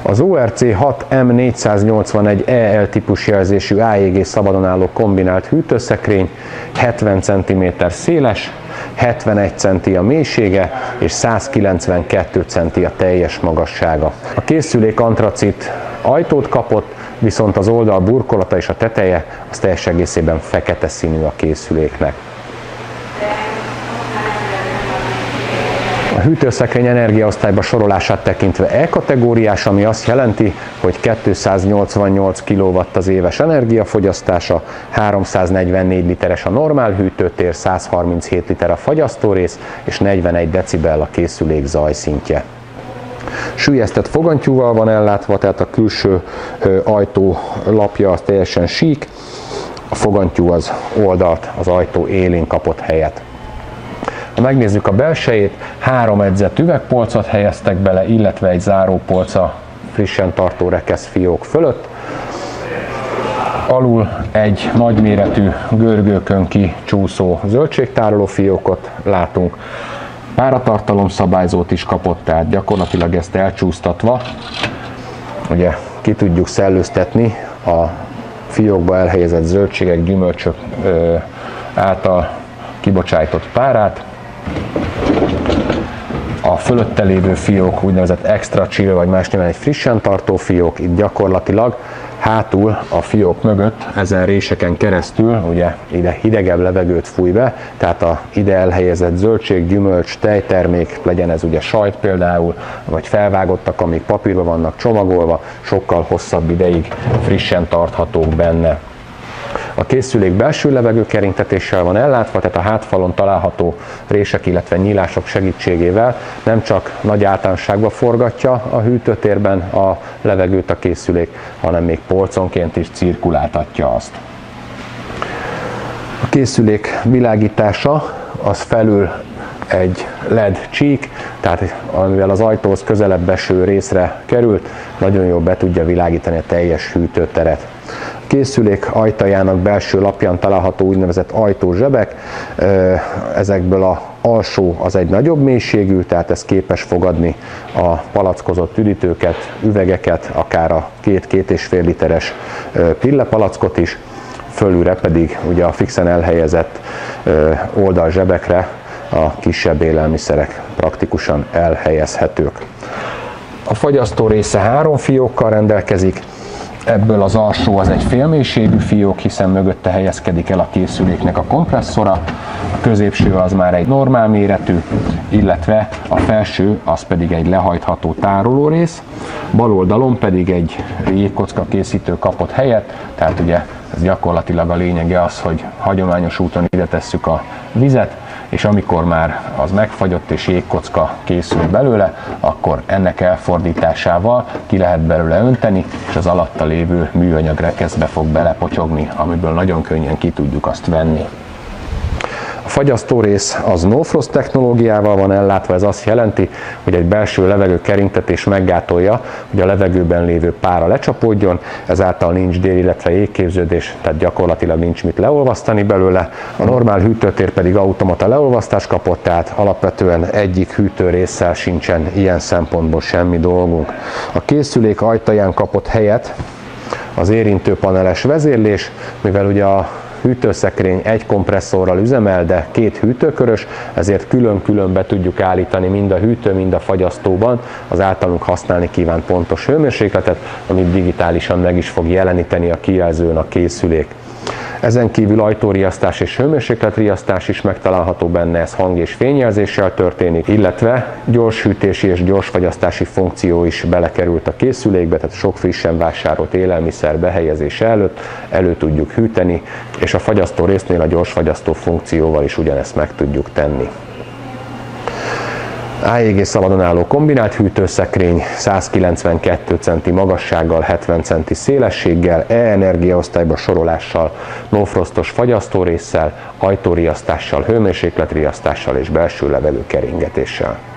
Az ORC 6M481EL típusú jelzésű AEG szabadon álló kombinált hűtőszekrény 70 cm széles, 71 cm a mélysége és 192 cm a teljes magassága. A készülék antracit ajtót kapott, viszont az oldal burkolata és a teteje az teljes egészében fekete színű a készüléknek. A hűtőszekrény energiaosztályba sorolását tekintve E-kategóriás, ami azt jelenti, hogy 288 kW az éves energiafogyasztása, 344 literes a normál hűtőtér, 137 liter a fagyasztórész és 41 decibel a készülék zajszintje. Süllyesztett fogantyúval van ellátva, tehát a külső ajtó lapja az teljesen sík, a fogantyú az oldalt, az ajtó élén kapott helyet. Ha megnézzük a belsejét, 3 edzett üvegpolcot helyeztek bele, illetve egy zárópolca frissen tartó rekeszfiók fölött. Alul egy nagyméretű görgőkön kicsúszó zöldségtároló fiókot látunk. Páratartalom szabályzót is kapott, tehát gyakorlatilag ezt elcsúsztatva ugye ki tudjuk szellőztetni a fiókba elhelyezett zöldségek, gyümölcsök által kibocsájtott párát. A fölötte lévő fiók úgynevezett extra chill, vagy más néven egy frissen tartó fiók, itt gyakorlatilag hátul a fiók mögött ezen réseken keresztül ugye ide hidegebb levegőt fúj be, tehát a ide elhelyezett zöldség, gyümölcs, tejtermék, legyen ez ugye sajt például, vagy felvágottak, amik papírba vannak csomagolva, sokkal hosszabb ideig frissen tarthatók benne. A készülék belső levegőkerintetéssel van ellátva, tehát a hátfalon található rések, illetve nyílások segítségével nem csak nagy általánosságban forgatja a hűtőtérben a levegőt a készülék, hanem még polconként is cirkuláltatja azt. A készülék világítása az felül egy LED csík, tehát amivel az ajtóhoz közelebb eső részre került, nagyon jól be tudja világítani a teljes hűtőteret. A készülék ajtajának belső lapján található úgynevezett ajtózsebek, ezekből az alsó az egy nagyobb mélységű, tehát ez képes fogadni a palackozott üdítőket, üvegeket, akár a 2-2,5 literes pillepalackot is, fölülre pedig ugye a fixen elhelyezett oldalzsebekre a kisebb élelmiszerek praktikusan elhelyezhetők. A fagyasztó része 3 fiókkal rendelkezik, ebből az alsó az egy félmélységű fiók, hiszen mögötte helyezkedik el a készüléknek a kompresszora, a középső az már egy normál méretű, illetve a felső az pedig egy lehajtható tárolórész, bal oldalon pedig egy jégkocka készítő kapott helyet, tehát ugye ez gyakorlatilag a lényege az, hogy hagyományos úton ide tesszük a vizet, és amikor már az megfagyott és jégkocka készül belőle, akkor ennek elfordításával ki lehet belőle önteni, és az alatta lévő műanyag rekeszbe fog belepotyogni, amiből nagyon könnyen ki tudjuk azt venni. A fagyasztó rész az No Frost technológiával van ellátva, ez azt jelenti, hogy egy belső levegőkerintetés meggátolja, hogy a levegőben lévő pára lecsapódjon, ezáltal nincs dél, illetve jégképződés, tehát gyakorlatilag nincs mit leolvasztani belőle. A normál hűtőtér pedig automata leolvasztást kapott, tehát alapvetően egyik hűtőrésszel sincsen ilyen szempontból semmi dolgunk. A készülék ajtaján kapott helyet az érintőpaneles vezérlés, mivel ugye a hűtőszekrény egy kompresszorral üzemel, de 2 hűtőkörös, ezért külön-külön be tudjuk állítani mind a hűtő, mind a fagyasztóban az általunk használni kívánt pontos hőmérsékletet, amit digitálisan meg is fog jeleníteni a kijelzőn a készülék. Ezen kívül ajtóriasztás és hőmérsékletriasztás is megtalálható benne, ez hang- és fényjelzéssel történik, illetve gyorshűtési és gyorsfagyasztási funkció is belekerült a készülékbe, tehát sok frissen vásárolt élelmiszer behelyezése előtt elő tudjuk hűteni, és a fagyasztó résznél a gyorsfagyasztó funkcióval is ugyanezt meg tudjuk tenni. AEG szabadon álló kombinált hűtőszekrény, 192 cm magassággal, 70 cm szélességgel, E-energiaosztályba sorolással, No Frostos fagyasztórésszel, ajtóriasztással, hőmérsékletriasztással és belső levegőkeringetéssel.